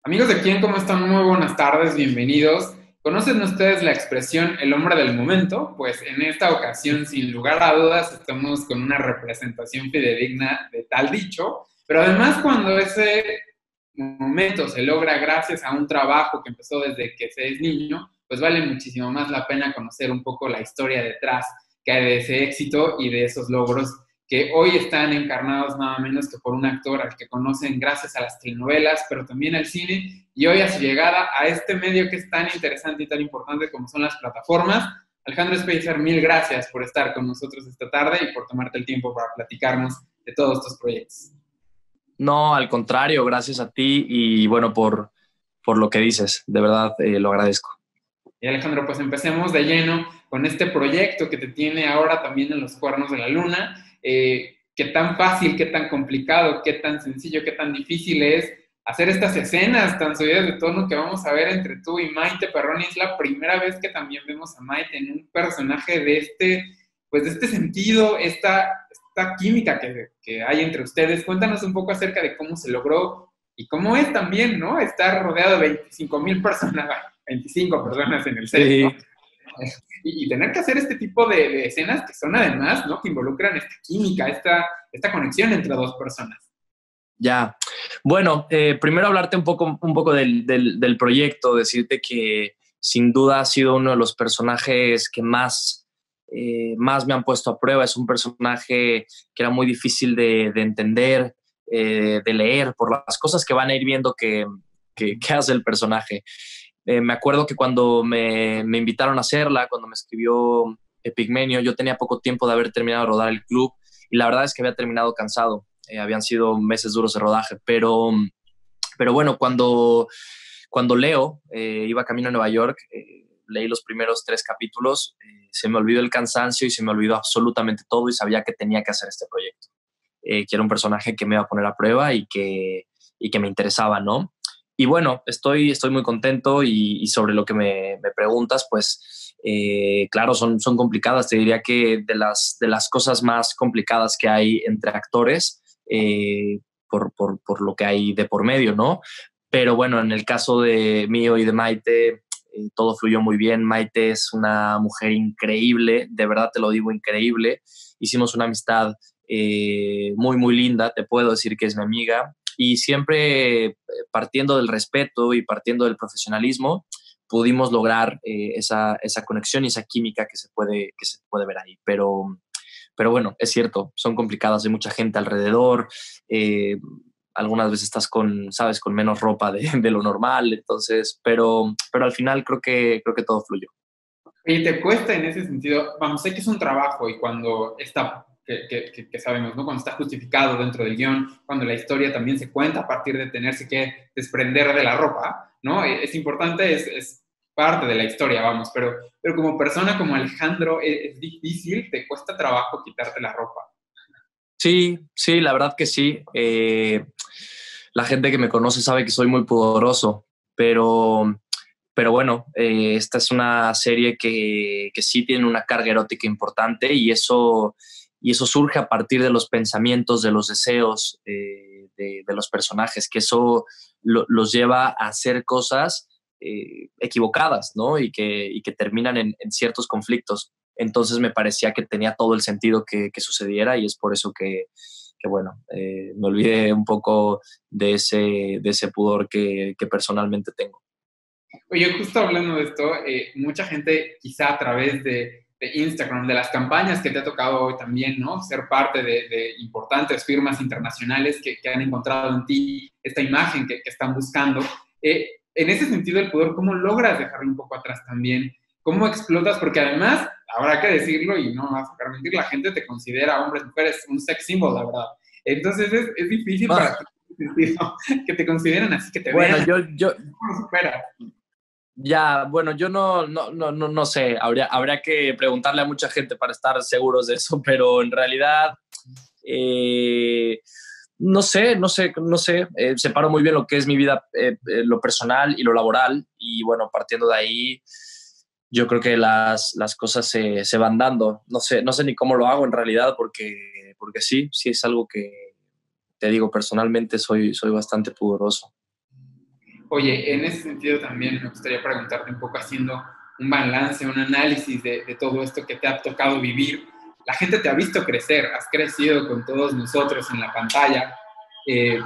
Amigos de Quién, ¿cómo están? Muy buenas tardes, bienvenidos. ¿Conocen ustedes la expresión el hombre del momento? Pues en esta ocasión, sin lugar a dudas, estamos con una representación fidedigna de tal dicho, pero además cuando ese momento se logra gracias a un trabajo que empezó desde que se es niño, pues vale muchísimo más la pena conocer un poco la historia detrás que hay de ese éxito y de esos logros que hoy están encarnados nada menos que por un actor al que conocen gracias a las telenovelas, pero también al cine, y hoy a su llegada a este medio que es tan interesante y tan importante como son las plataformas. Alejandro Spacer, mil gracias por estar con nosotros esta tarde y por tomarte el tiempo para platicarnos de todos estos proyectos. No, al contrario, gracias a ti y bueno, por lo que dices, de verdad lo agradezco. Y Alejandro, pues empecemos de lleno con este proyecto que te tiene ahora también en los cuernos de la luna. ¿Qué tan fácil, qué tan complicado, qué tan sencillo, qué tan difícil es hacer estas escenas tan subidas de tono que vamos a ver entre tú y Maite Perroni? Es la primera vez que también vemos a Maite en un personaje de pues de este sentido, esta química que hay entre ustedes. Cuéntanos un poco acerca de cómo se logró y cómo es también, ¿no? Estar rodeado de 25,000 personas, 25 personas en el set, ¿no? Sí, Y tener que hacer este tipo de escenas que son además, ¿no? Que involucran esta química, esta conexión entre dos personas. ya. Bueno, primero hablarte un poco del proyecto, decirte que sin duda ha sido uno de los personajes que más me han puesto a prueba. Es un personaje que era muy difícil de entender, de leer, por las cosas que van a ir viendo que hace el personaje. Me acuerdo que cuando me invitaron a hacerla, cuando me escribió Epigmenio, yo tenía poco tiempo de haber terminado de rodar el club y la verdad es que había terminado cansado. Habían sido meses duros de rodaje, pero bueno, cuando leo, iba camino a Nueva York, leí los primeros 3 capítulos, se me olvidó el cansancio y se me olvidó absolutamente todo y sabía que tenía que hacer este proyecto, que era un personaje que me iba a poner a prueba y que me interesaba, ¿no? Y bueno, estoy muy contento y sobre lo que me preguntas, pues claro, son complicadas. Te diría que de las cosas más complicadas que hay entre actores, por lo que hay de por medio, ¿no? Pero bueno, en el caso de mío y de Maite, todo fluyó muy bien. Maite es una mujer increíble, de verdad te lo digo, increíble. Hicimos una amistad muy, muy linda, te puedo decir que es mi amiga, y siempre partiendo del respeto y partiendo del profesionalismo, pudimos lograr esa conexión y esa química que se puede ver ahí. Pero bueno, es cierto, son complicadas, hay mucha gente alrededor, eh, algunas veces estás sabes, con menos ropa de lo normal, entonces, pero al final creo que todo fluyó. Y te cuesta en ese sentido, vamos, sé que es un trabajo y cuando está, que sabemos, ¿no? Cuando está justificado dentro del guión, cuando la historia también se cuenta a partir de tenerse que desprender de la ropa, ¿no? Es importante, es parte de la historia, vamos, pero como persona como Alejandro es difícil, te cuesta trabajo quitarte la ropa. Sí, sí, la verdad que sí. La gente que me conoce sabe que soy muy pudoroso, pero bueno, esta es una serie que sí tiene una carga erótica importante y eso surge a partir de los pensamientos, de los deseos de los personajes, que eso los lleva a hacer cosas equivocadas, ¿no? Y que terminan en ciertos conflictos. Entonces me parecía que tenía todo el sentido que sucediera y es por eso que bueno, me olvidé un poco de ese pudor que personalmente tengo. Oye, justo hablando de esto, mucha gente quizá a través de Instagram, de las campañas que te ha tocado hoy también, ¿no? Ser parte de importantes firmas internacionales que han encontrado en ti esta imagen que están buscando. En ese sentido, el poder, ¿cómo logras dejarlo un poco atrás también? ¿Cómo explotas? Porque además, habrá que decirlo y no me vas a dejar mentir, la gente te considera, hombres, mujeres, un sex symbol, la verdad. Entonces es difícil para ti que te consideren así, que te Bueno, vean así. yo ¿Cómo lo superas? ya, bueno, yo no sé, habría que preguntarle a mucha gente para estar seguros de eso, pero en realidad, eh, no sé, separo muy bien lo que es mi vida, lo personal y lo laboral, y bueno, partiendo de ahí, yo creo que las cosas se van dando. No sé ni cómo lo hago en realidad, porque sí es algo que, te digo, personalmente soy bastante pudoroso. Oye, en ese sentido también me gustaría preguntarte un poco, haciendo un balance, un análisis de todo esto que te ha tocado vivir. La gente te ha visto crecer, has crecido con todos nosotros en la pantalla. Eh,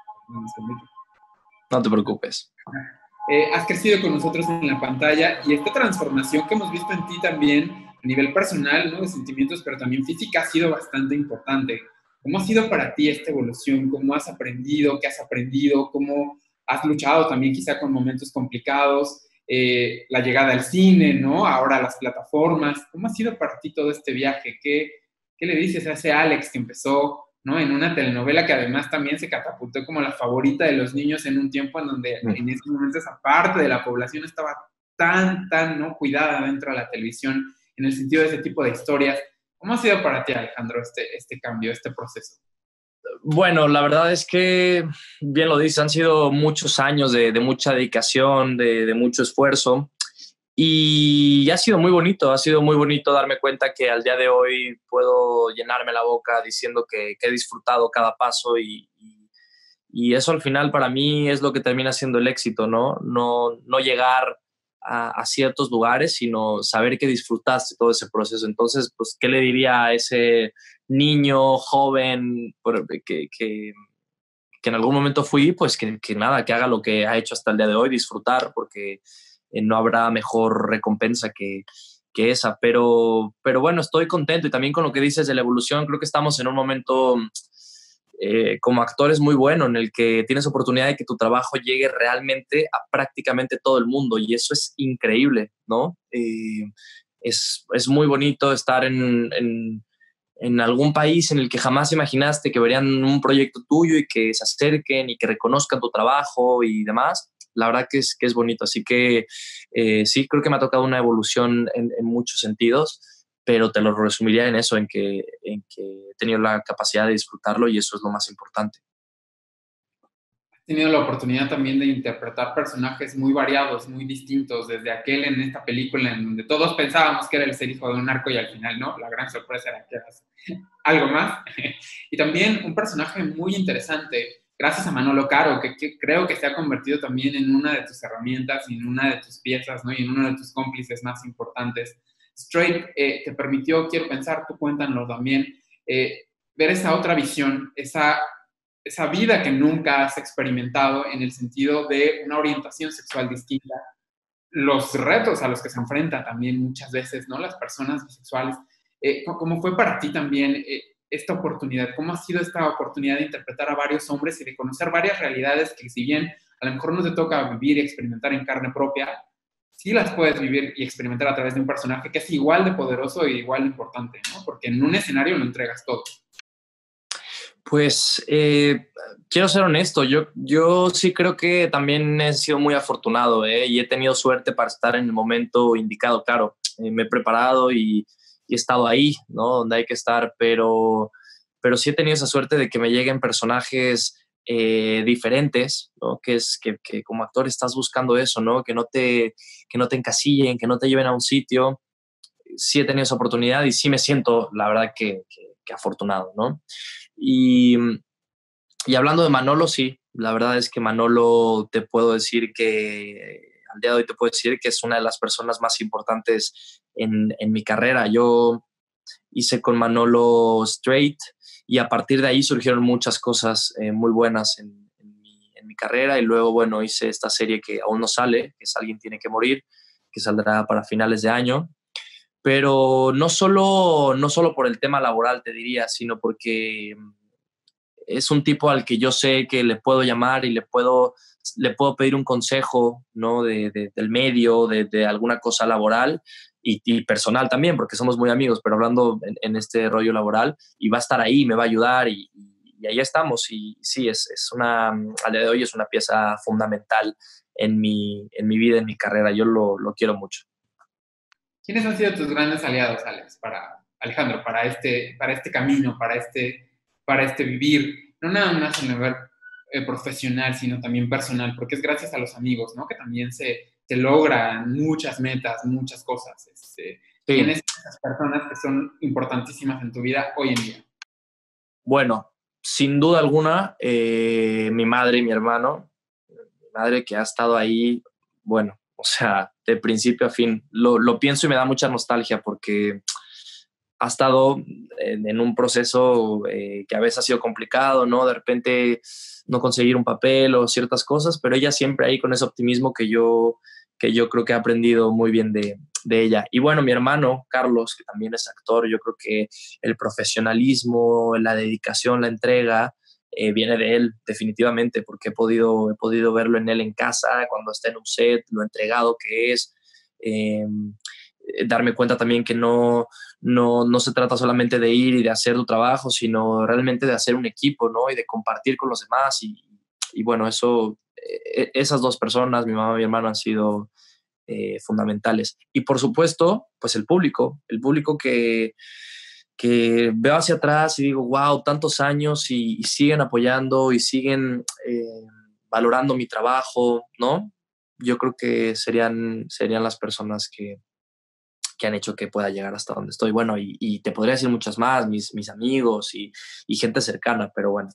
No te preocupes. Has crecido con nosotros en la pantalla, y esta transformación que hemos visto en ti también a nivel personal, ¿no? De sentimientos, pero también física, ha sido bastante importante. ¿Cómo ha sido para ti esta evolución? ¿Cómo has aprendido? ¿Qué has aprendido? ¿Cómo has luchado también quizá con momentos complicados? La llegada al cine, ¿no? Ahora las plataformas. ¿Cómo ha sido para ti todo este viaje? ¿Qué le dices a ese Alex que empezó, ¿no? En una telenovela que además también se catapultó como la favorita de los niños en un tiempo en donde en ese momento esa parte de la población estaba tan, ¿no? Cuidada dentro de la televisión, en el sentido de ese tipo de historias. ¿Cómo ha sido para ti, Alejandro, este cambio, este proceso? Bueno, la verdad es que, bien lo dices, han sido muchos años de mucha dedicación, de mucho esfuerzo. Y ha sido muy bonito darme cuenta que al día de hoy puedo llenarme la boca diciendo que he disfrutado cada paso y eso al final para mí es lo que termina siendo el éxito, ¿no? No llegar a ciertos lugares, sino saber que disfrutaste todo ese proceso. Entonces, pues, ¿qué le diría a ese niño joven que en algún momento fui? Pues que nada, que haga lo que ha hecho hasta el día de hoy, disfrutar, porque no habrá mejor recompensa que esa. Pero bueno, estoy contento y también con lo que dices de la evolución. Creo que estamos en un momento como actores muy bueno en el que tienes oportunidad de que tu trabajo llegue realmente a prácticamente todo el mundo y eso es increíble, ¿no? Es muy bonito estar en algún país en el que jamás imaginaste que verían un proyecto tuyo y que se acerquen y que reconozcan tu trabajo y demás. La verdad que es bonito. Así que sí, creo que me ha tocado una evolución en muchos sentidos, pero te lo resumiría en eso, en que he tenido la capacidad de disfrutarlo y eso es lo más importante. Has tenido la oportunidad también de interpretar personajes muy variados, muy distintos, desde aquel en esta película en donde todos pensábamos que era el ser hijo de un narco y al final no, la gran sorpresa era que eras algo más. Y también un personaje muy interesante, gracias a Manolo Caro, que creo que se ha convertido también en una de tus herramientas y en una de tus piezas, ¿no? Y en uno de tus cómplices más importantes. Straight te permitió, quiero pensar, tú cuéntanos también, ver esa otra visión, esa vida que nunca has experimentado en el sentido de una orientación sexual distinta, los retos a los que se enfrentan también muchas veces, ¿no? Las personas bisexuales. ¿Cómo fue para ti también esta oportunidad? ¿Cómo ha sido esta oportunidad de interpretar a varios hombres y de conocer varias realidades que, si bien a lo mejor no te toca vivir y experimentar en carne propia, sí las puedes vivir y experimentar a través de un personaje que es igual de poderoso e igual de importante, ¿no? Porque en un escenario lo entregas todo. Pues quiero ser honesto, yo sí creo que también he sido muy afortunado, y he tenido suerte para estar en el momento indicado. Claro, me he preparado y he estado ahí, ¿no? Donde hay que estar, pero sí he tenido esa suerte de que me lleguen personajes diferentes, ¿no? Que como actor estás buscando eso, ¿no? Que no te encasillen, que no te lleven a un sitio. Sí he tenido esa oportunidad y sí me siento, la verdad, que afortunado, ¿no? Y, y hablando de Manolo, sí, la verdad es que Manolo te puedo decir que, al día de hoy te puedo decir que es una de las personas más importantes en mi carrera. Yo hice con Manolo Straight y a partir de ahí surgieron muchas cosas muy buenas en mi carrera y luego, bueno, hice esta serie que aún no sale, que es Alguien tiene que morir, que saldrá para finales de año. Pero no solo por el tema laboral, te diría, sino porque es un tipo al que yo sé que le puedo llamar y le puedo pedir un consejo, ¿no? Del medio, de alguna cosa laboral y personal también, porque somos muy amigos, pero hablando en este rollo laboral, y va a estar ahí, me va a ayudar y ahí estamos. Y sí, al día de hoy es una pieza fundamental en mi vida, en mi carrera. Yo lo quiero mucho. ¿Quiénes han sido tus grandes aliados, Alex, Alejandro, para este camino, para este vivir? No nada más en el nivel profesional, sino también personal, porque es gracias a los amigos, ¿no? Que también se logran muchas metas, muchas cosas. Sí. ¿Quiénes son esas personas que son importantísimas en tu vida hoy en día? Bueno, sin duda alguna, mi madre y mi hermano. Mi madre que ha estado ahí, bueno, o sea, de principio a fin. Lo pienso y me da mucha nostalgia porque ha estado en un proceso que a veces ha sido complicado, ¿no? De repente no conseguir un papel o ciertas cosas, pero ella siempre ahí con ese optimismo que yo creo que he aprendido muy bien de ella. Y bueno, mi hermano, Carlos, que también es actor, yo creo que el profesionalismo, la dedicación, la entrega, viene de él, definitivamente, porque he podido verlo en él en casa, cuando está en un set, lo entregado que es. Eh, Darme cuenta también que no se trata solamente de ir y de hacer tu trabajo, sino realmente de hacer un equipo, ¿no? Y de compartir con los demás. Y bueno, eso, esas dos personas, mi mamá y mi hermano, han sido fundamentales. Y por supuesto, pues el público que veo hacia atrás y digo, wow, tantos años y siguen apoyando y siguen valorando mi trabajo, ¿no? Yo creo que serían las personas que han hecho que pueda llegar hasta donde estoy. Bueno, y te podría decir muchas más, mis amigos y gente cercana, pero bueno.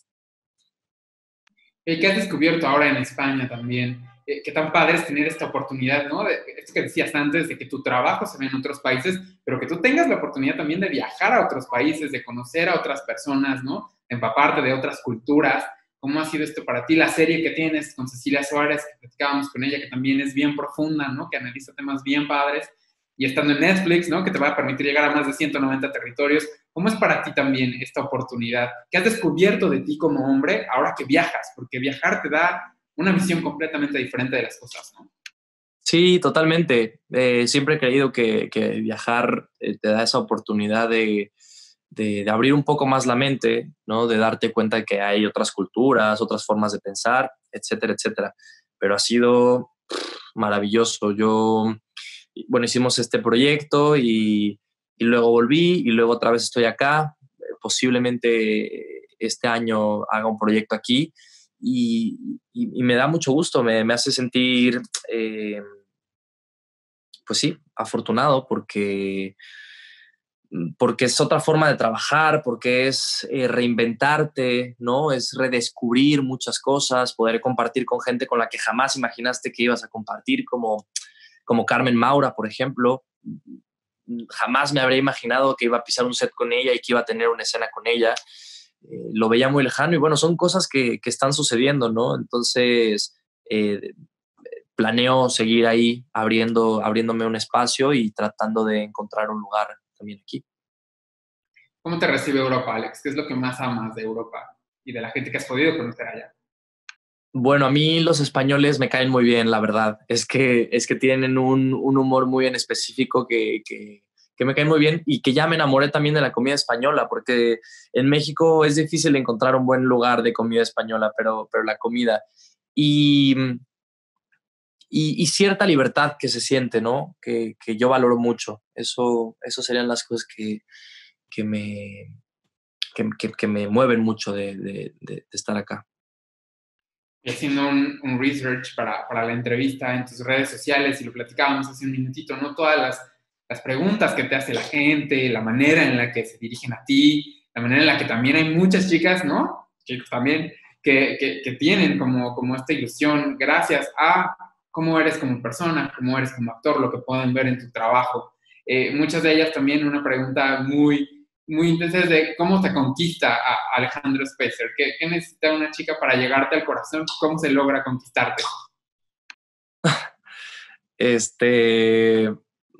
¿Qué has descubierto ahora en España también? Qué tan padre es tener esta oportunidad, ¿no? De esto que decías antes, de que tu trabajo se ve en otros países, pero que tú tengas la oportunidad también de viajar a otros países, de conocer a otras personas, ¿no? De empaparte de otras culturas. ¿Cómo ha sido esto para ti? La serie que tienes con Cecilia Suárez, que platicábamos con ella, que también es bien profunda, ¿no? Que analiza temas bien padres. Y estando en Netflix, ¿no? Que te va a permitir llegar a más de 190 territorios. ¿Cómo es para ti también esta oportunidad? ¿Qué has descubierto de ti como hombre ahora que viajas? Porque viajar te da una visión completamente diferente de las cosas, ¿no? Sí, totalmente. Siempre he creído que viajar te da esa oportunidad de abrir un poco más la mente, ¿no? De darte cuenta de que hay otras culturas, otras formas de pensar, etcétera, etcétera. Pero ha sido maravilloso. Bueno, hicimos este proyecto y luego volví y luego otra vez estoy acá. Posiblemente este año haga un proyecto aquí y me da mucho gusto, me hace sentir, pues sí, afortunado porque es otra forma de trabajar, porque es reinventarte, ¿no? Es redescubrir muchas cosas, poder compartir con gente con la que jamás imaginaste que ibas a compartir, como Carmen Maura, por ejemplo. Jamás me habría imaginado que iba a pisar un set con ella y que iba a tener una escena con ella. Lo veía muy lejano y bueno, son cosas que están sucediendo, ¿no? Entonces, planeo seguir ahí abriéndome un espacio y tratando de encontrar un lugar también aquí. ¿Cómo te recibe Europa, Alex? ¿Qué es lo que más amas de Europa y de la gente que has podido conocer allá? Bueno, a mí los españoles me caen muy bien, la verdad. Es que tienen un humor muy en específico que me cae muy bien y que ya me enamoré también de la comida española, porque en México es difícil encontrar un buen lugar de comida española, pero la comida. Y, y cierta libertad que se siente, ¿no? Que yo valoro mucho. Eso serían las cosas que me, que me mueven mucho de estar acá. Haciendo un research para la entrevista en tus redes sociales y lo platicábamos hace un minutito, ¿no? Todas las preguntas que te hace la gente, la manera en la que se dirigen a ti, la manera en la que también hay muchas chicas, ¿no? Chicos también, que tienen como esta ilusión gracias a cómo eres como persona, cómo eres como actor, lo que pueden ver en tu trabajo. Muchas de ellas también una pregunta muy intensa es de cómo te conquista a Alejandro Spacer. ¿Qué necesita una chica para llegarte al corazón? ¿Cómo se logra conquistarte? Este,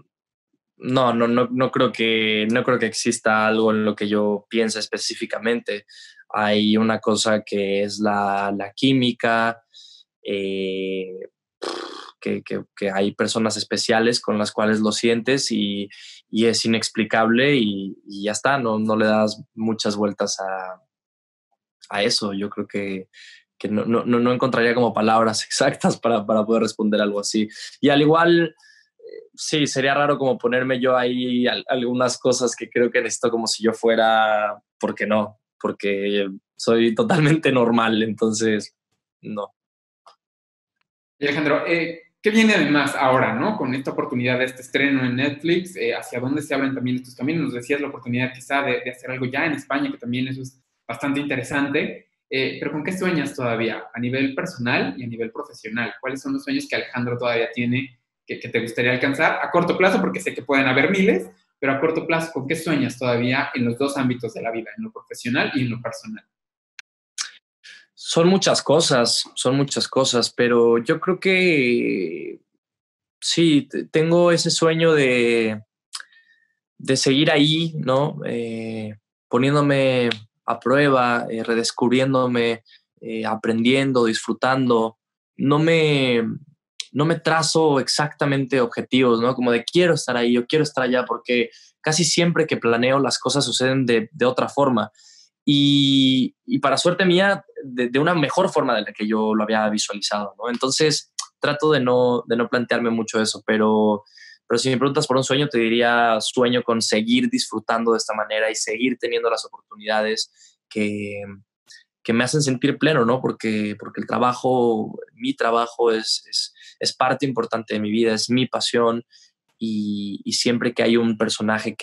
no creo que exista algo en lo que yo piense específicamente. Hay una cosa que es la química, eh, que hay personas especiales con las cuales lo sientes y es inexplicable y ya está, no le das muchas vueltas a eso. Yo creo que no encontraría como palabras exactas para poder responder algo así. Y al igual, sí, sería raro como ponerme yo ahí algunas cosas que creo que necesito como si yo fuera, ¿por qué no? Porque soy totalmente normal, entonces no. Y Alejandro, ¿qué viene además ahora, ¿no? Con esta oportunidad de este estreno en Netflix, ¿hacia dónde se abren también estos caminos? Nos decías la oportunidad quizá de hacer algo ya en España, que también eso es bastante interesante. pero ¿con qué sueñas todavía a nivel personal y a nivel profesional? ¿Cuáles son los sueños que Alejandro todavía tiene que te gustaría alcanzar a corto plazo? Porque sé que pueden haber miles, pero a corto plazo, ¿con qué sueñas todavía en los dos ámbitos de la vida, en lo profesional y en lo personal? Son muchas cosas, pero yo creo que sí, tengo ese sueño de seguir ahí, ¿no? Poniéndome a prueba, redescubriéndome, aprendiendo, disfrutando. No me, no me trazo exactamente objetivos, ¿no? Como de quiero estar ahí, yo quiero estar allá, porque casi siempre que planeo las cosas suceden de otra forma. Y para suerte mía, de una mejor forma de la que yo lo había visualizado, ¿no? Entonces, trato de no plantearme mucho eso, pero si me preguntas por un sueño, te diría sueño con seguir disfrutando de esta manera y seguir teniendo las oportunidades que me hacen sentir pleno, ¿no? Porque el trabajo, mi trabajo es parte importante de mi vida, es mi pasión y siempre que hay un personaje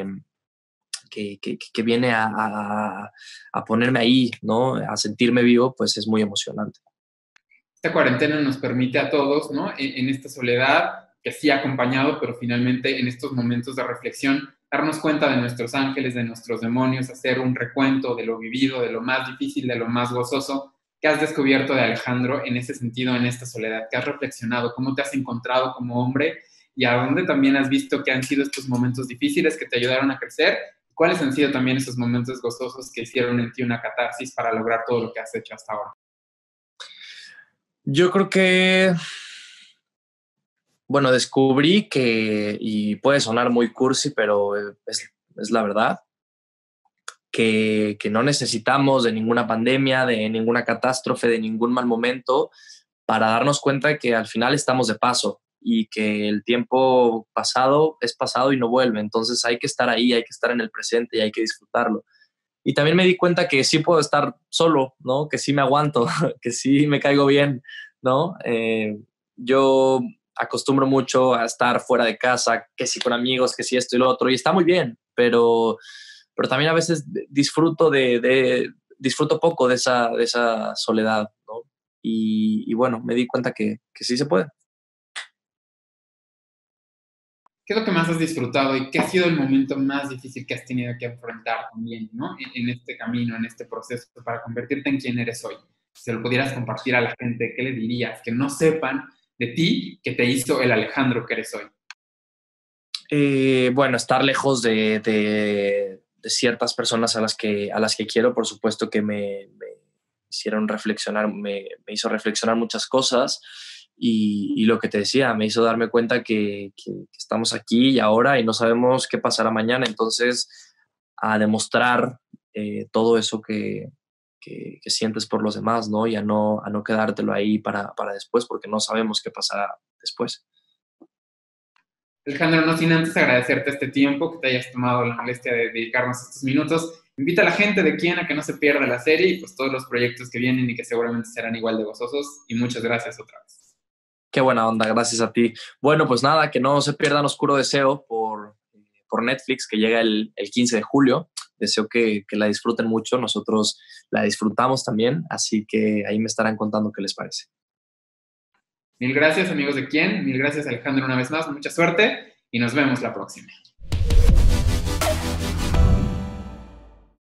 que viene a ponerme ahí, ¿no? A sentirme vivo, pues es muy emocionante. Esta cuarentena nos permite a todos, ¿no? En esta soledad, que sí ha acompañado, pero finalmente en estos momentos de reflexión, darnos cuenta de nuestros ángeles, de nuestros demonios, hacer un recuento de lo vivido, de lo más difícil, de lo más gozoso. ¿Qué has descubierto de Alejandro en ese sentido, en esta soledad? ¿Qué has reflexionado? ¿Cómo te has encontrado como hombre? ¿Y a dónde también has visto que han sido estos momentos difíciles que te ayudaron a crecer? ¿Cuáles han sido también esos momentos gozosos que hicieron en ti una catarsis para lograr todo lo que has hecho hasta ahora? Yo creo que, bueno, descubrí que, y puede sonar muy cursi, pero es la verdad, que no necesitamos de ninguna pandemia, de ninguna catástrofe, de ningún mal momento para darnos cuenta de que al final estamos de paso y que el tiempo pasado es pasado y no vuelve. Entonces hay que estar ahí, hay que estar en el presente y hay que disfrutarlo. Y también me di cuenta que sí puedo estar solo, ¿no? Que sí me aguanto, que sí me caigo bien, ¿no? Yo acostumbro mucho a estar fuera de casa, que sí con amigos, que sí esto y lo otro, y está muy bien, pero también a veces disfruto poco de esa soledad, ¿no? Y bueno, me di cuenta que sí se puede. ¿Qué es lo que más has disfrutado y qué ha sido el momento más difícil que has tenido que enfrentar también, ¿no? En este camino, en este proceso para convertirte en quien eres hoy? Si se lo pudieras compartir a la gente, ¿qué le dirías? Que no sepan de ti que te hizo el Alejandro que eres hoy. Bueno, estar lejos de ciertas personas a las que quiero, por supuesto que me hicieron reflexionar, me hizo reflexionar muchas cosas y lo que te decía, me hizo darme cuenta que estamos aquí y ahora y no sabemos qué pasará mañana, entonces a demostrar todo eso que sientes por los demás, ¿no? Y a no quedártelo ahí para después, porque no sabemos qué pasará después. Alejandro, no sin antes agradecerte este tiempo, que te hayas tomado la molestia de dedicarnos estos minutos. Invita a la gente de Quién a que no se pierda la serie y pues todos los proyectos que vienen y que seguramente serán igual de gozosos. Y muchas gracias otra vez. Qué buena onda, gracias a ti. Bueno, pues nada, que no se pierdan Oscuro Deseo por Netflix, que llega el 15 de julio. Deseo que la disfruten mucho. Nosotros la disfrutamos también, así que ahí me estarán contando qué les parece. Mil gracias, amigos de Quién. Mil gracias, Alejandro, una vez más. Mucha suerte y nos vemos la próxima.